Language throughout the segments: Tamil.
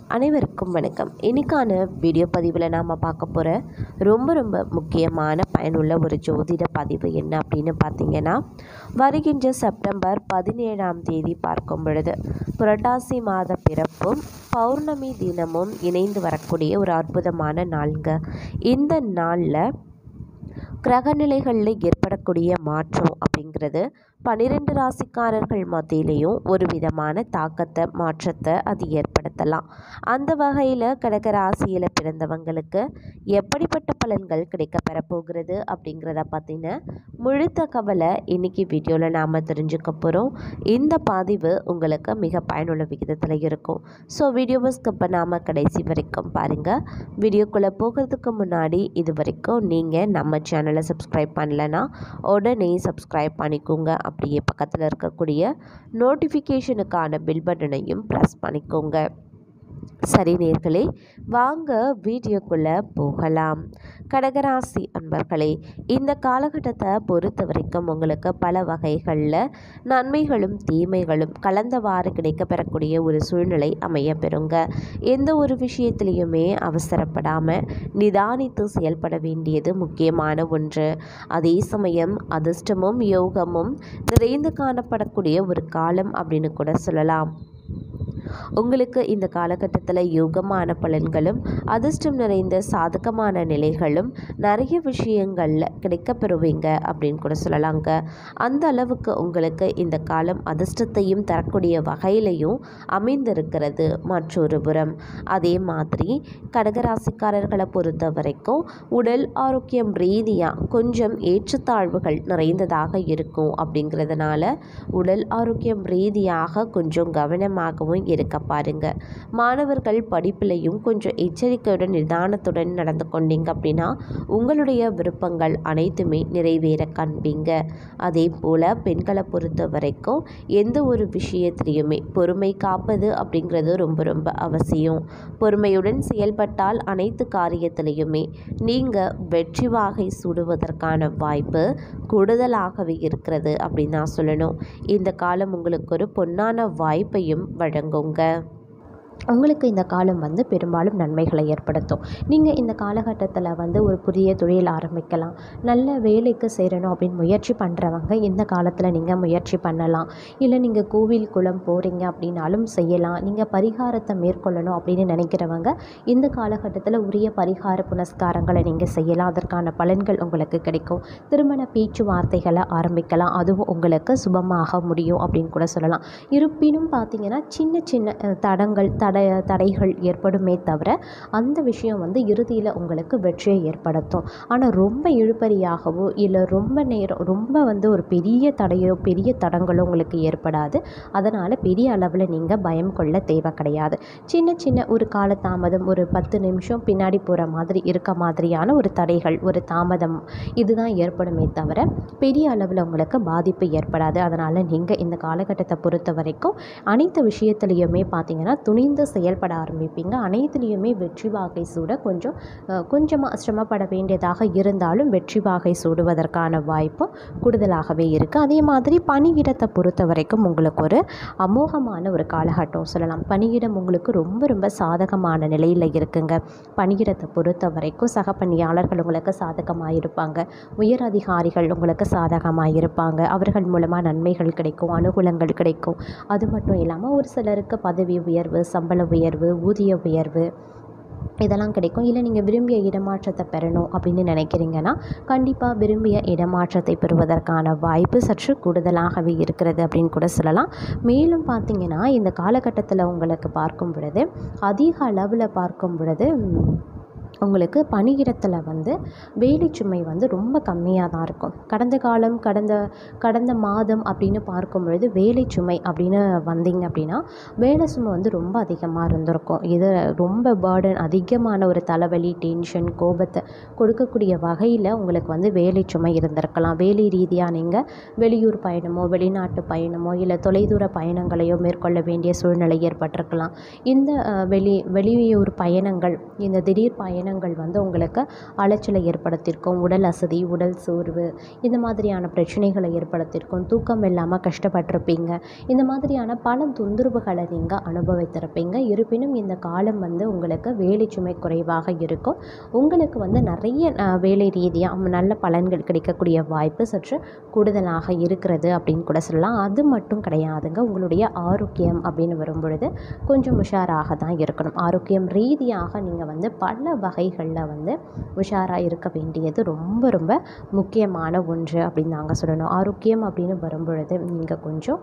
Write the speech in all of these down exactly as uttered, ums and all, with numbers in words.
அனைவருக்கும் வணக்கம். இன்றைக்கான வீடியோ பதிவில் நாம் பார்க்க போகிற ரொம்ப ரொம்ப முக்கியமான பயனுள்ள ஒரு ஜோதிட பதிவு என்ன அப்படின்னு பார்த்தீங்கன்னா, வருகின்ற செப்டம்பர் பதினேழாம் தேதி பார்க்கும் பொழுது புரட்டாசி மாத பிறப்பும் பௌர்ணமி தினமும் இணைந்து வரக்கூடிய ஒரு அற்புதமான நாளுங்க. இந்த நாளில் கிரகநிலைகளில் ஏற்படக்கூடிய மாற்றம் அப்படிங்கிறது பன்னிரெண்டு ராசிக்காரர்கள் மத்தியிலையும் ஒரு விதமான தாக்கத்தை மாற்றத்தை அது ஏற்படுத்தலாம். அந்த வகையில் கடக ராசியில் பிறந்தவங்களுக்கு எப்படிப்பட்ட பலன்கள் கிடைக்க பெறப்போகிறது அப்படிங்கிறத பற்றின முழு தகவலை இன்றைக்கி வீடியோவில் நாம் தெரிஞ்சுக்க போகிறோம். இந்த பதிவு உங்களுக்கு மிக பயனுள்ள விகிதத்தில் இருக்கும். ஸோ வீடியோவை ஸ்கிப் பண்ணாமல் கடைசி வரைக்கும் பாருங்கள். வீடியோக்குள்ளே போகிறதுக்கு முன்னாடி இது வரைக்கும் நீங்கள் நம்ம சேனலை சப்ஸ்கிரைப் பண்ணலைன்னா உடனே சப்ஸ்கிரைப் பண்ணிக்கோங்க. அப்படியே பக்கத்தில் இருக்கக்கூடிய நோட்டிஃபிகேஷனுக்கான பில் பட்டனையும் ப்ரெஸ் பண்ணிக்கோங்க. சரி நேர்களே, வாங்க வீடியோக்குள்ளே போகலாம். கடகராசி அன்பர்களே, இந்த காலகட்டத்தை பொறுத்த வரைக்கும் உங்களுக்கு பல வகைகளில் நன்மைகளும் தீமைகளும் கலந்தவாறு கிடைக்கப்பெறக்கூடிய ஒரு சூழ்நிலை அமைய பெறுங்க. எந்த ஒரு விஷயத்திலையுமே அவசரப்படாமல் நிதானித்து செயல்பட வேண்டியது முக்கியமான ஒன்று. அதே சமயம் அதிர்ஷ்டமும் யோகமும் நிறைந்து காணப்படக்கூடிய ஒரு காலம் அப்படின்னு கூட சொல்லலாம். உங்களுக்கு இந்த காலகட்டத்தில் யோகமான பலன்களும் அதிர்ஷ்டம் நிறைந்த சாதகமான நிலைகளும் நிறைய விஷயங்களில் கிடைக்கப்பெறுவீங்க அப்படின்னு கூட சொல்லலாங்க. அந்த அளவுக்கு உங்களுக்கு இந்த காலம் அதிர்ஷ்டத்தையும் தரக்கூடிய வகையிலையும் அமைந்திருக்கிறது. மற்றொரு புறம் அதே மாதிரி கடகராசிக்காரர்களை பொறுத்த வரைக்கும் உடல் ஆரோக்கியம் ரீதியாக கொஞ்சம் ஏற்றத்தாழ்வுகள் நிறைந்ததாக இருக்கும். அப்படிங்கிறதுனால உடல் ஆரோக்கியம் ரீதியாக கொஞ்சம் கவனமாகவும் இருக்க பாருங்க. மாணவர்கள் படிப்பிலையும் கொஞ்சம் எச்சரிக்கையுடன் நிதானத்துடன் நடந்து கொண்டீங்க அப்படின்னா உங்களுடைய விருப்பங்கள் அனைத்துமே நிறைவேற காண்பீங்க. அதே போல் பெண்களை பொறுத்த வரைக்கும் எந்த ஒரு விஷயத்திலையுமே பொறுமை காப்பது அப்படிங்கிறது ரொம்ப ரொம்ப அவசியம். பொறுமையுடன் செயல்பட்டால் அனைத்து காரியத்திலையுமே நீங்கள் வெற்றி வாகை சூடுவதற்கான வாய்ப்பு கூடுதலாகவே இருக்கிறது அப்படின்னு நான் சொல்லணும். இந்த காலம் உங்களுக்கு ஒரு பொன்னான வாய்ப்பையும் வழங்குங்க. உங்களுக்கு இந்த காலம் வந்து பெரும்பாலும் நன்மைகளை ஏற்படுத்தும். நீங்கள் இந்த காலகட்டத்தில் வந்து ஒரு புதிய தொழில் ஆரம்பிக்கலாம். நல்ல வேலைக்கு சேரணும் அப்படின்னு முயற்சி பண்ணுறவங்க இந்த காலத்தில் நீங்கள் முயற்சி பண்ணலாம். இல்லை நீங்கள் கோவில் குளம் போகிறீங்க அப்படின்னாலும் செய்யலாம். நீங்கள் பரிகாரத்தை மேற்கொள்ளணும் அப்படின்னு நினைக்கிறவங்க இந்த காலகட்டத்தில் உரிய பரிகார புனஸ்காரங்களை நீங்கள் செய்யலாம். அதற்கான பலன்கள் உங்களுக்கு கிடைக்கும். திருமண பேச்சுவார்த்தைகளை ஆரம்பிக்கலாம். அதுவும் உங்களுக்கு சுபமாக முடியும் அப்படின்னு கூட சொல்லலாம். இருப்பினும் பார்த்தீங்கன்னா சின்ன சின்ன தடங்கள் தடை தடைகள் ஏற்படுமே தவிர அந்த விஷயம் வந்து இறுதியில் உங்களுக்கு வெற்றியை ஏற்படுத்தும். ஆனால் ரொம்ப இழுபறியாகவோ இல்லை ரொம்ப நேரம் ரொம்ப வந்து ஒரு பெரிய தடையோ பெரிய தடங்களோ உங்களுக்கு ஏற்படாது. அதனால் பெரிய அளவில் நீங்கள் பயம் கொள்ள தேவை கிடையாது. சின்ன சின்ன ஒரு கால தாமதம், ஒரு பத்து நிமிஷம் பின்னாடி போகிற மாதிரி இருக்க மாதிரியான ஒரு தடைகள், ஒரு தாமதம் இதுதான் ஏற்படுமே தவிர பெரிய அளவில் உங்களுக்கு பாதிப்பு ஏற்படாது. அதனால் நீங்கள் இந்த காலகட்டத்தை பொறுத்த வரைக்கும் அனைத்து விஷயத்துலையுமே பார்த்தீங்கன்னா துணிந்து செயல்பட ஆரம்பிப்பீங்க. அனைத்துலேயுமே வெற்றி வாகை சூட கொஞ்சம் கொஞ்சமாக சிரமப்பட வேண்டியதாக இருந்தாலும் வெற்றி வாகை சூடுவதற்கான வாய்ப்பு கூடுதலாகவே இருக்குது. அதே மாதிரி பணியிடத்தை பொறுத்த வரைக்கும் உங்களுக்கு ஒரு அமோகமான ஒரு காலகட்டம் சொல்லலாம். பணியிடம் உங்களுக்கு ரொம்ப ரொம்ப சாதகமான நிலையில் இருக்குங்க. பணியிடத்தை பொறுத்த வரைக்கும் சக பணியாளர்கள் உங்களுக்கு சாதகமாக இருப்பாங்க. உயர் அதிகாரிகள் உங்களுக்கு சாதகமாக இருப்பாங்க. அவர்கள் மூலமாக நன்மைகள் கிடைக்கும், அனுகூலங்கள் கிடைக்கும். அது மட்டும் இல்லாமல் ஒரு சிலருக்கு பதவி உயர்வு, சம்பள உயர்வு, ஊதிய உயர்வு இதெல்லாம் கிடைக்கும். இல்லை நீங்கள் விரும்பிய இடமாற்றத்தை பெறணும் அப்படின்னு நினைக்கிறீங்கன்னா கண்டிப்பாக விரும்பிய இடமாற்றத்தை பெறுவதற்கான வாய்ப்பு சற்று கூடுதலாகவே இருக்கிறது அப்படின்னு கூட சொல்லலாம். மேலும் பார்த்திங்கன்னா இந்த காலகட்டத்தில் உங்களுக்கு பார்க்கும் பொழுது அதிக அளவில் பார்க்கும் பொழுது உங்களுக்கு பணியிடத்தில் வந்து வேலை சுமை வந்து ரொம்ப கம்மியாக தான் இருக்கும். கடந்த காலம் கடந்த கடந்த மாதம் அப்படின்னு பார்க்கும் பொழுது வேலை சுமை அப்படின்னு வந்தீங்க அப்படின்னா வேலை சுமை வந்து ரொம்ப அதிகமாக இருந்திருக்கும். இது ரொம்ப பேர்டன், அதிகமான ஒரு தலைவலி, டென்ஷன், கோபத்தை கொடுக்கக்கூடிய வகையில் உங்களுக்கு வந்து வேலை சுமை இருந்திருக்கலாம். வேலை ரீதியாக நீங்கள் வெளியூர் பயணமோ வெளிநாட்டு பயணமோ இல்லை தொலைதூர பயணங்களையோ மேற்கொள்ள வேண்டிய சூழ்நிலை ஏற்பட்டிருக்கலாம். இந்த வெளி வெளியூர் பயணங்கள், இந்த திடீர் பயணங்கள் பயணங்கள் வந்து உங்களுக்கு அலைச்சலை ஏற்படுத்தியிருக்கும். உடல் அசதி, உடல் சோர்வு இந்த மாதிரியான பிரச்சனைகளை ஏற்படுத்தியிருக்கும். தூக்கம் இல்லாமல் கஷ்டப்பட்டிருப்பீங்க. இந்த மாதிரியான பல தொந்தரவுகளை நீங்கள் அனுபவித்திருப்பீங்க. இருப்பினும் இந்த காலம் வந்து உங்களுக்கு வேலை சுமை குறைவாக இருக்கும். உங்களுக்கு வந்து நிறைய வேலை ரீதியாக நல்ல பலன்கள் கிடைக்கக்கூடிய வாய்ப்பு சற்று கூடுதலாக இருக்கிறது அப்படின்னு கூட சொல்லலாம். அது மட்டும் கிடையாதுங்க. உங்களுடைய ஆரோக்கியம் அப்படின்னு வரும்பொழுது கொஞ்சம் உஷாராக தான் இருக்கணும். ஆரோக்கியம் ரீதியாக நீங்கள் வந்து பல வகைகளில் வந்து உஷாராக இருக்க வேண்டியது ரொம்ப ரொம்ப முக்கியமான ஒன்று அப்படின்னு நாங்கள் சொல்லணும். ஆரோக்கியம் அப்படின்னு வரும்பொழுது நீங்கள் கொஞ்சம்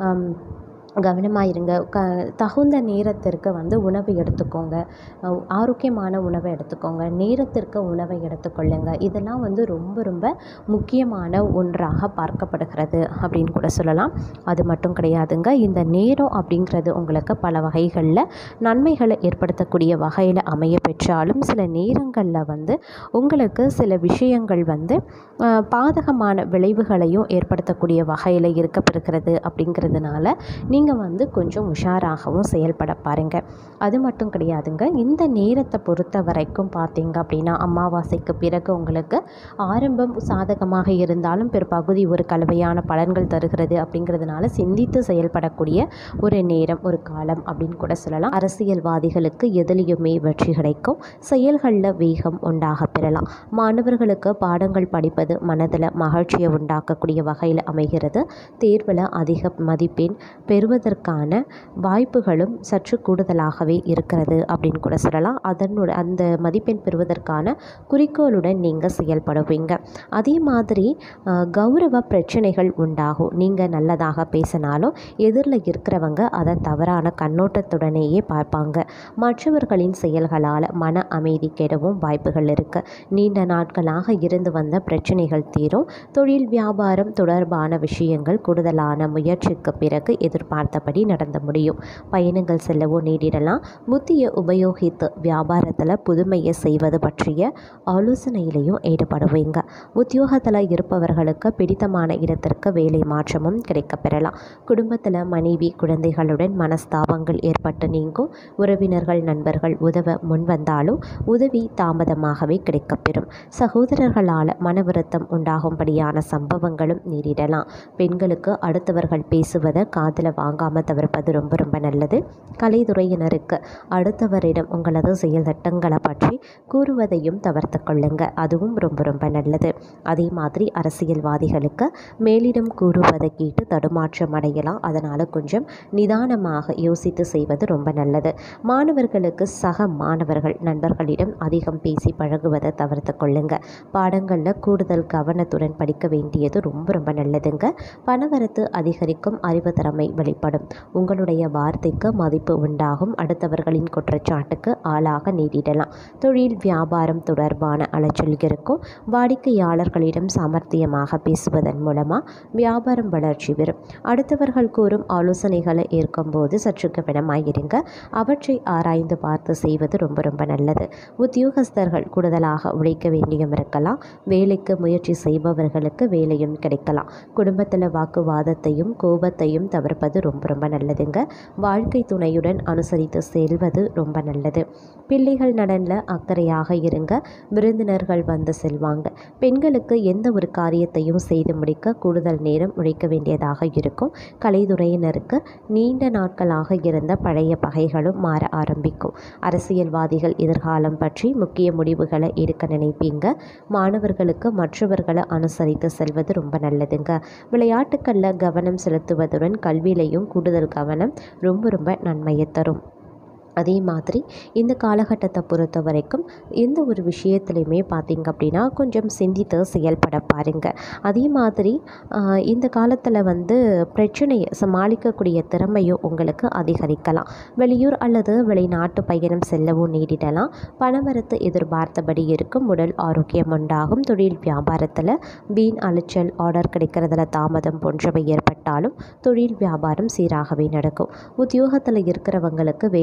கவனமாக இருங்க. க தகுந்த நேரத்திற்கு வந்து உணவு எடுத்துக்கோங்க. ஆரோக்கியமான உணவை எடுத்துக்கோங்க. நேரத்திற்கு உணவை எடுத்துக்கொள்ளுங்க. இதெல்லாம் வந்து ரொம்ப ரொம்ப முக்கியமான ஒன்றாக பார்க்கப்படுகிறது அப்படின்னு கூட சொல்லலாம். அது மட்டும் கிடையாதுங்க. இந்த நேரம் அப்படிங்கிறது உங்களுக்கு பல வகைகளில் நன்மைகளை ஏற்படுத்தக்கூடிய வகையில் அமைய பெற்றாலும் சில நேரங்களில் வந்து உங்களுக்கு சில விஷயங்கள் வந்து பாதகமான விளைவுகளையும் ஏற்படுத்தக்கூடிய வகையில் இருக்கப்பெறுகிறது. அப்படிங்கிறதுனால நீங்கள் வந்து கொஞ்சம் உஷாராகவும் செயல்பட பாருங்கள். அது மட்டும் கிடையாதுங்க. இந்த நேரத்தை பொறுத்த வரைக்கும் பார்த்தீங்க அப்படின்னா அமாவாசைக்கு பிறகு உங்களுக்கு ஆரம்பம் சாதகமாக இருந்தாலும் பிற்பகுதி ஒரு கலவையான பலன்கள் தருகிறது. அப்படிங்கிறதுனால சிந்தித்து செயல்படக்கூடிய ஒரு நேரம், ஒரு காலம் அப்படின்னு கூட சொல்லலாம். அரசியல்வாதிகளுக்கு எதிலையுமே வெற்றி கிடைக்கும். செயல்களில் வேகம் உண்டாக பெறலாம். மாணவர்களுக்கு பாடங்கள் படிப்பது மனதில் மகிழ்ச்சியை உண்டாக்கக்கூடிய வகையில் அமைகிறது. தேர்வில் அதிக மதிப்பெண் பெறுவதற்கான வாய்ப்புகளும் சற்று கூடுதலாகவே இருக்கிறது அப்படின்னு கூட சொல்லலாம். அதனோட அந்த மதிப்பெண் பெறுவதற்கான குறிக்கோளுடன் நீங்கள் செயல்படுவீங்க. அதே மாதிரி கௌரவ பிரச்சனைகள் உண்டாகும். நீங்கள் நல்லதாக பேசினாலும் எதிரில் இருக்கிறவங்க அதை தவறான கண்ணோட்டத்துடனேயே பார்ப்பாங்க. மற்றவர்களின் செயல்களால் மன அமைதி கெடவும் வாய்ப்புகள் இருக்குது. நீண்ட நாட்களாக இருந்து வந்த பிரச்சனைகள் தீரும். தொழில் வியாபாரம் தொடர்பான விஷயங்கள் கூடுதலான முயற்சிக்கு பிறகு எதிர்பார்த்தபடி நடந்து முடியும். பயணங்கள் செல்லவோ நேரிடலாம். புத்தியை உபயோகித்து வியாபாரத்தில் புதுமையை செய்வது பற்றிய ஆலோசனையிலையும் ஈடுபடுவீங்க. உத்தியோகத்தில் இருப்பவர்களுக்கு பிடித்தமான இடத்திற்கு வேலை மாற்றமும் கிடைக்கப்பெறலாம். குடும்பத்தில் மனைவி குழந்தைகளுடன் மனஸ்தாபங்கள் ஏற்பட்டு நீங்கும். உறவினர்கள் நண்பர்கள் உதவ முன்வந்தாலும் உதவி தாமதமாகவே கிடைக்கப்பெறும். சகோதரர்களால் மன வருத்தம் உண்டாகும்படியான சம்பவங்களும் நேரிடலாம். பெண்களுக்கு அடுத்தவர்கள் பேசுவதை காதில் வாங்காமல் தவிர்ப்பது ரொம்ப ரொம்ப நல்லது. கலைத்துறையினருக்கு அடுத்தவரிடம் உங்களது செயல் திட்டங்களை பற்றி கூறுவதையும் தவிர்த்து கொள்ளுங்க. அதுவும் ரொம்ப ரொம்ப நல்லது. அதே மாதிரி அரசியல்வாதிகளுக்கு மேலிடம் கூறுவதை கேட்டு தடுமாற்றம் அடையலாம். அதனால் கொஞ்சம் நிதானமாக யோசித்து செய்வது ரொம்ப நல்லது. மாணவர்களுக்கு சக மாணவர்கள் நண்பர்களிடம் அதிகம் பேசி பழகுவதை தவிர்த்து கொள்ளுங்க. பாடங்களில் கூடுதல் கவனத்துடன் படிக்க வேண்டியது ரொம்ப ரொம்ப நல்லதுங்க. பணவரத்து அதிகரிக்கும். அறிவு திறமை வெளிப்படும். உங்களுடைய வார்த்தைக்கு மதிப்பு உண்டாகும். அடுத்தவர்களின் குற்றச்சாட்டுக்கு ஆளாக நேரிடலாம். தொழில் வியாபாரம் தொடர்பான அலைச்சல் இருக்கும். வாடிக்கையாளர்களிடம் சாமர்த்தியமாக பேசுவதன் மூலமாக வியாபாரம் வளர்ச்சி பெறும். அடுத்தவர்கள் கூறும் ஆலோசனைகளை ஏற்கும்போது சற்று கவனமாயிருங்க. அவற்றை ஆராய்ந்து பார்த்து செய்வது ரொம்ப ரொம்ப நல்லது. உத்தியோகஸ்தர்கள் கூடுதலாக உழைக்க வேண்டியும் இருக்கலாம். வேலைக்கு முயற்சி செய்பவர்களுக்கு வேலையும் கிடைக்கலாம். குடும்பத்தில் வாக்குவாதத்தையும் கோபத்தையும் தவிர்ப்பது ரொம்ப ரொம்ப நல்லதுங்க. வாழ்க்கை துணையுடன் அனுசரித்து செல்வது ரொம்ப நல்லது. பிள்ளைகள் நலனில் அக்கறையாக இருங்க. விருந்தினர்கள் வந்து செல்வாங்க. பெண்களுக்கு எந்த ஒரு காரியத்தையும் செய்து முடிக்க கூடுதல் நேரம் உழைக்க வேண்டியதாக இருக்கும். கலைத்துறையினருக்கு நீண்ட நாட்களாக இருந்த பழைய பகைகளும் மாற ஆரம்பிக்கும். அரசியல்வாதிகள் எதிர்காலம் பற்றி முக்கிய முடிவுகளை எடுக்க நினைப்பீங்க. மாணவர்களுக்கு மற்றவர்களை அனுசரித்து செல்வது ரொம்ப நல்லதுங்க. விளையாட்டுக்களில் கவனம் செலுத்துவதுடன் கல்வியிலையும் கூடுதல் கவனம் ரொம்ப ரொம்ப நன்மையை தரும். அதே மாதிரி இந்த காலகட்டத்தை பொறுத்த வரைக்கும் எந்த ஒரு விஷயத்துலையுமே பார்த்திங்க அப்படின்னா கொஞ்சம் சிந்தித்து செயல்பட பாருங்கள். அதே மாதிரி இந்த காலத்தில் வந்து பிரச்சனையை சமாளிக்கக்கூடிய திறமையும் உங்களுக்கு அதிகரிக்கலாம். வெளியூர் அல்லது வெளிநாட்டு பயணம் செல்லவும் நேரிடலாம். பணவரத்து எதிர்பார்த்தபடி இருக்கும். உடல் ஆரோக்கியம் உண்டாகும். தொழில் வியாபாரத்தில் வீண் அலைச்சல், ஆர்டர் கிடைக்கிறதுல தாமதம் போன்றவை ஏற்பட்டாலும் தொழில் வியாபாரம் சீராகவே நடக்கும். உத்தியோகத்தில் இருக்கிறவங்களுக்கு வேலை பலு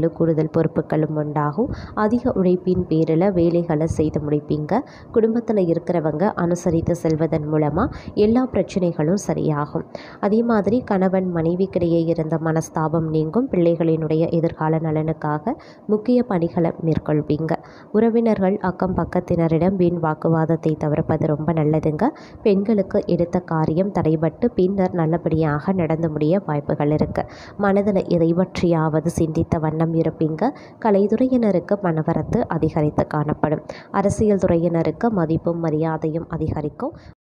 வேலைகளில் கூடுதல் பொறுப்புகளும் உண்டாகும். அதிக உழைப்பின் பேரில் வேலைகளை செய்து முடிப்பீங்க. குடும்பத்தில் இருக்கிறவங்க அனுசரித்து செல்வதன் மூலமாக எல்லா பிரச்சனைகளும் சரியாகும். அதே மாதிரி கணவன் மனைவிக்கிடையே இருந்த மனஸ்தாபம் நீங்கும். பிள்ளைகளினுடைய எதிர்கால நலனுக்காக முக்கிய பணிகளை மேற்கொள்வீங்க. உறவினர்கள் அக்கம் பக்கத்தினரிடம் வீண் வாக்குவாதத்தை தவிர்ப்பது ரொம்ப நல்லதுங்க. பெண்களுக்கு எடுத்த காரியம் தடைபட்டு பின்னர் நல்லபடியாக நடந்து முடிய வாய்ப்புகள் இருக்கு. மனதில் எதை பற்றியாவது சிந்தித்த வண்ணம் இருப்பீங்க. கலைத்துறையினருக்கு பணவரத்து அதிகரித்து காணப்படும். அரசியல் துறையினருக்கு மதிப்பும் மரியாதையும் அதிகரிக்கும்.